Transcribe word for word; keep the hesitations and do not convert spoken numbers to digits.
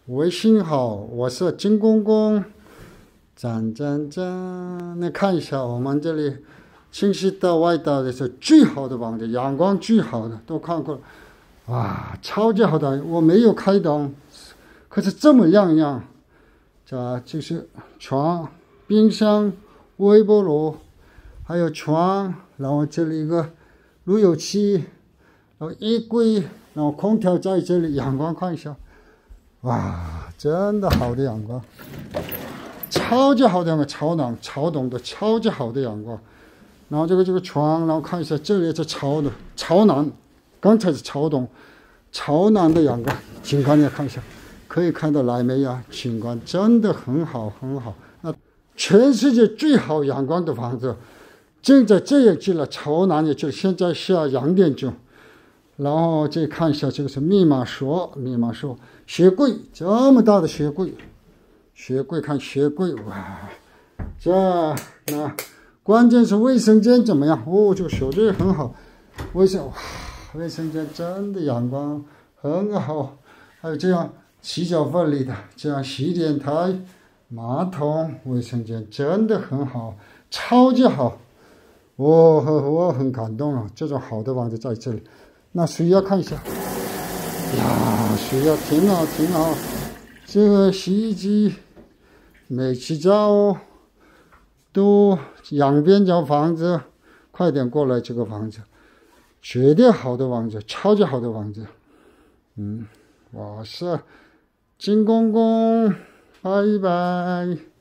微信好，我是金公公。赞赞赞！你看一下，我们这里清溪岛外岛的是最好的房子，阳光最好的，都看过了。哇，超级好的！我没有开灯，可是这么亮亮。这就是床、冰箱、微波炉，还有床，然后这里一个路由器，然后衣柜，然后空调在这里，阳光看一下。哇，真的好的阳光，超级好的阳光，朝南朝东的超级好的阳光。然后这个这个床，然后看一下，这里是朝的朝南，刚才是朝东，朝南的阳光，景观你看一下，可以看到来没有？景观真的很好很好。那全世界最好阳光的房子，正在这也去了，朝南也去了，现在下两点钟。然后再看一下，这个是密码锁，密码锁，鞋柜，这么大的鞋柜，鞋柜看鞋柜，哇，这那关键是卫生间怎么样？哦，这个小队很好，卫生哇，卫生间真的阳光很好，还有这样洗脚分离的，这样洗脸台、马桶、卫生间真的很好，超级好，我我很感动了，这种好的房子在这里。那水压看一下，呀，水压挺好挺好。这个洗衣机、煤气灶都两边这房子，快点过来，这个房子绝对好的房子，超级好的房子。嗯，我是金公公，拜拜。